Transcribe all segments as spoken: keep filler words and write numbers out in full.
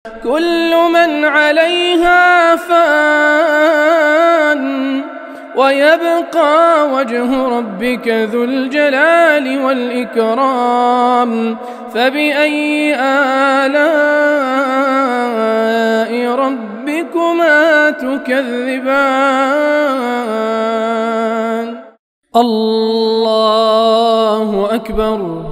كل من عليها فان ويبقى وجه ربك ذو الجلال والإكرام فبأي آلاء ربكما تكذبان الله أكبر.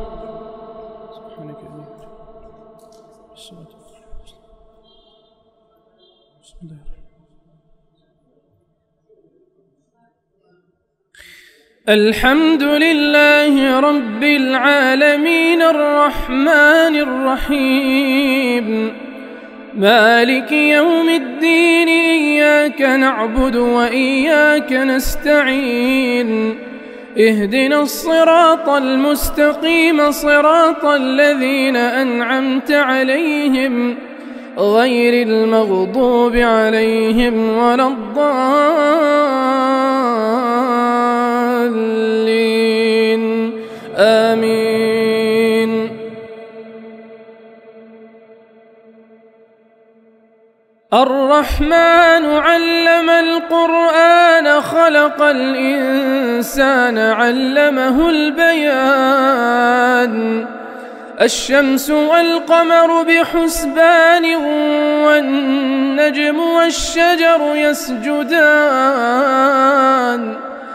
الحمد لله رب العالمين الرحمن الرحيم مالك يوم الدين إياك نعبد وإياك نستعين اهدنا الصراط المستقيم صراط الذين أنعمت عليهم غير المغضوب عليهم ولا الضالين آمين. الرحمن علم القرآن خلق الإنسان علمه البيان الشمس والقمر بحسبان والنجم والشجر يسجدان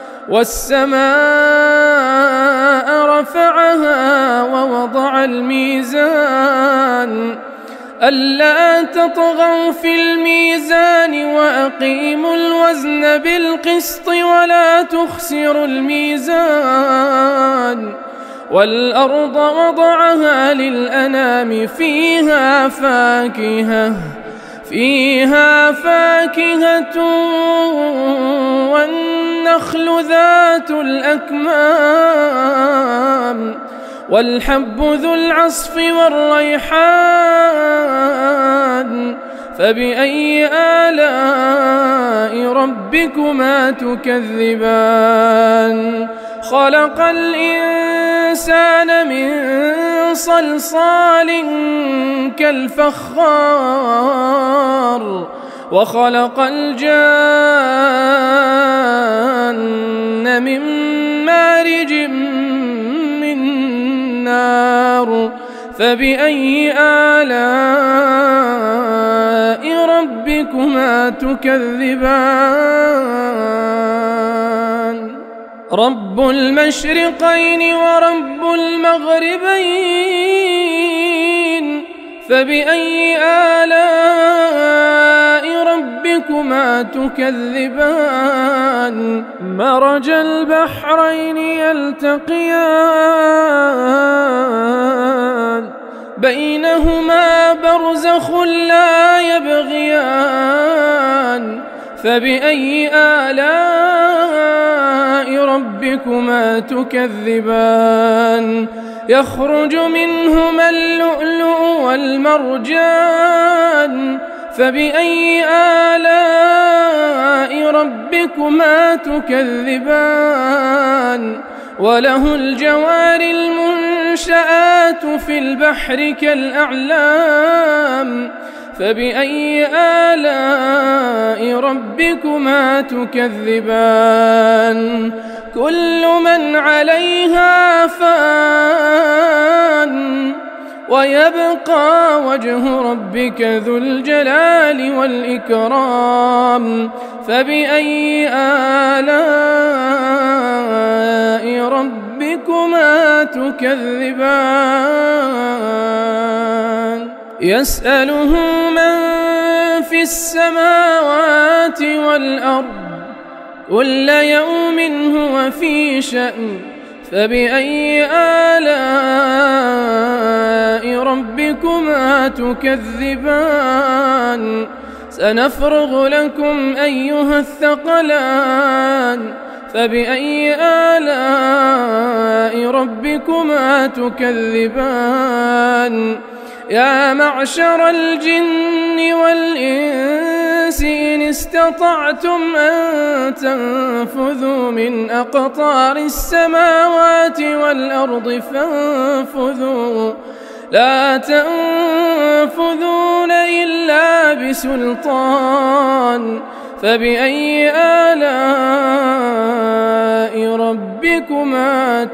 والسماء رفعها ووضع الميزان ألا تطغوا في الميزان وأقيموا الوزن بالقسط ولا تخسروا الميزان والأرض وضعها للأنام فيها فاكهة فيها فاكهة والنخل ذات الأكمام والحب ذو العصف والريحان فبأي آلاء ربكما تكذبان خلق الإنسان من صلصال كالفخار وخلق الجان من مارج من نار فبأي آلاء ربكما تكذبان رب المشرقين ورب المغربين فبأي آلاء ربكما تكذبان مرج البحرين يلتقيان بينهما برزخ لا يبغيان فبأي آلاء ربكما تكذبان يخرج منهما اللؤلؤ والمرجان فبأي آلاء ربكما تكذبان وله الجوار المنشآت في البحر كالأعلام فبأي آلاء ربكما تكذبان كل من عليها فان ويبقى وجه ربك ذو الجلال والإكرام فبأي آلاء ربكما تكذبان يسأله من في السماوات والأرض كل يوم هو في شأن فبأي آلاء ربكما تكذبان سنفرغ لكم أيها الثقلان فبأي آلاء ربكما تكذبان يا معشر الجن والإنس إن استطعتم أن تنفذوا من أقطار السماوات والأرض فانفذوا لا تنفذون بسلطان فبأي آلاء ربكما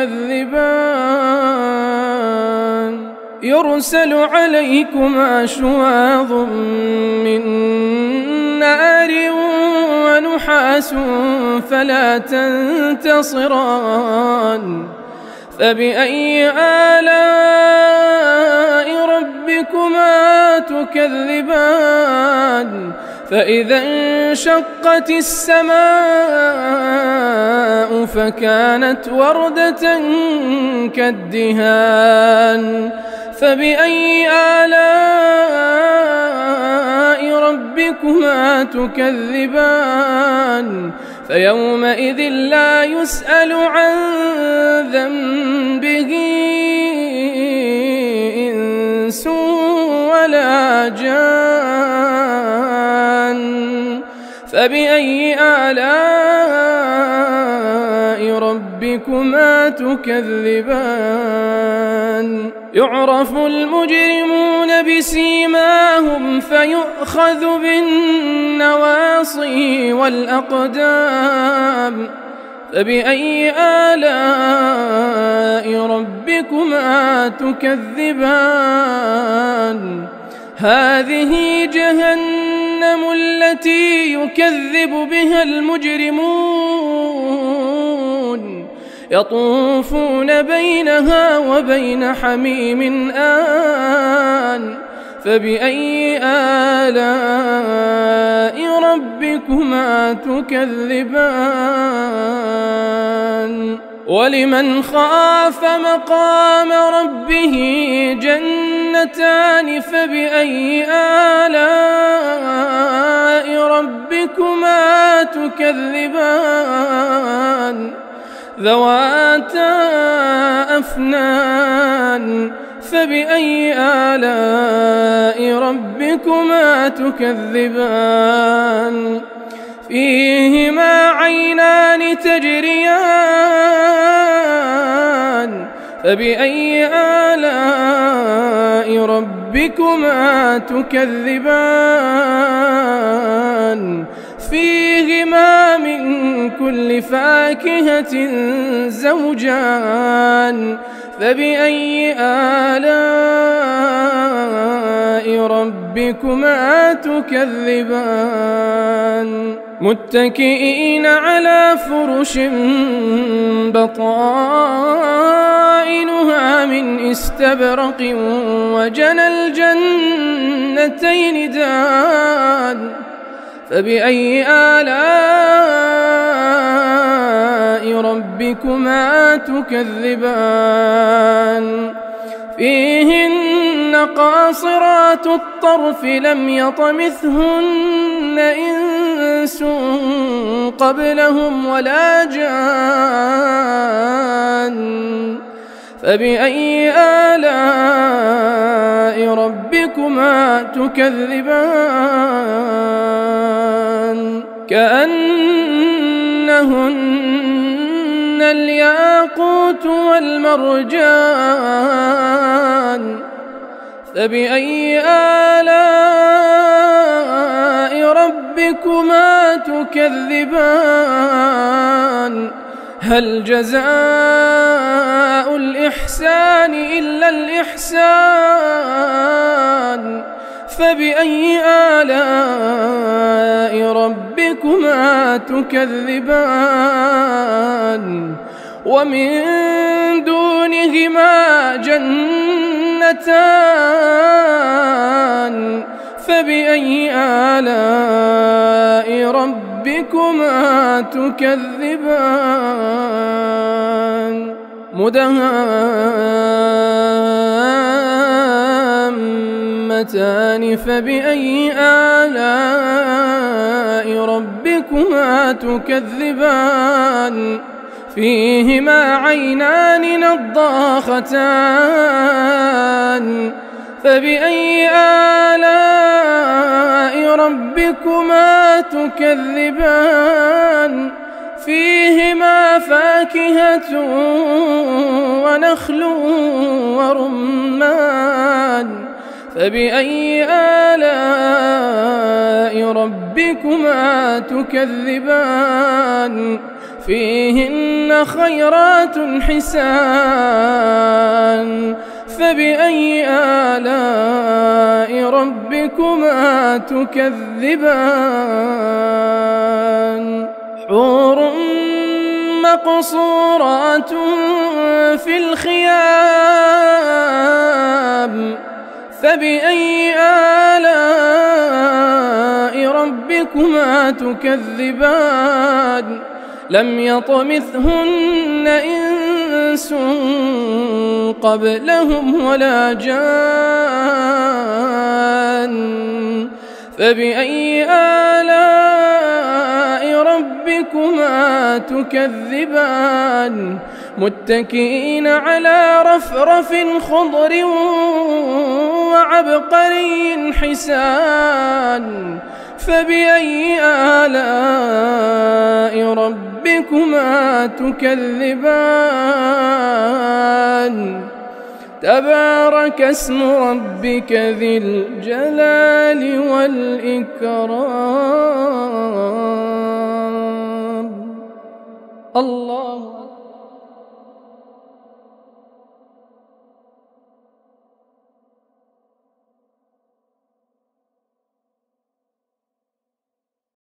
تكذبان يرسل عليكما شواظ من نار ونحاس فلا تنتصران فبأي آلاء ربكما تكذبان فإذا انشقت السماء فكانت وردة كالدهان فبأي آلاء ربكما تكذبان فيومئذ لا يسأل عن ذنبه إنس ولا جان فبأي آلاء ربكما تكذبان يعرف المجرمون بسيماهم فيؤخذ بالنواصي والأقدام فبأي آلاء ربكما تكذبان هذه جهنم التي يكذب بها المجرمون يطوفون بينها وبين حميم آن فبأي آلاء ربكما تكذبان ولمن خاف مقام ربه جنتان فبأي آلاء ربكما تكذبان ذواتا أفنان فبأي آلاء ربكما تكذبان فيهما عينان تجريان فبأي آلاء ربكما تكذبان فيهما من كل فاكهة زوجان فبأي آلاء ربكما تكذبان متكئين على فرش بطائنها من استبرق وجنى الجنتين دان فبأي آلاء ربكما تكذبان فيهن قاصرات الطرف لم يطمثهن إنس قبلهم ولا جان فبأي آلاء ربكما تكذبان كأنهن الياقوت والمرجان فبأي آلاء ربكما تكذبان هل جزاء الإحسان إلا الإحسان فبأي آلاء ربكما تكذبان ومن دونهما جنتان فبأي آلاء ربكما تكذبان مدهامتان فبأي آلاء ربكما تكذبان فيهما عينان نضاختان فبأي آلاء ربكما تكذبان فيهما فاكهة ونخل ورمان فبأي آلاء ربكما تكذبان فيهن خيرات حسان فبأي آلاء ربكما تكذبان حور مقصورات في الخيام فبأي آلاء ربكما تكذبان لم يطمثهن إنس قبلهم ولا جان فبأي آلاء ربكما تكذبان متكئين على رفرف خضر وعبقري حسان فبأي آلاء ربكما تكذبان تبارك اسم ربك ذي الجلال والإكرام الله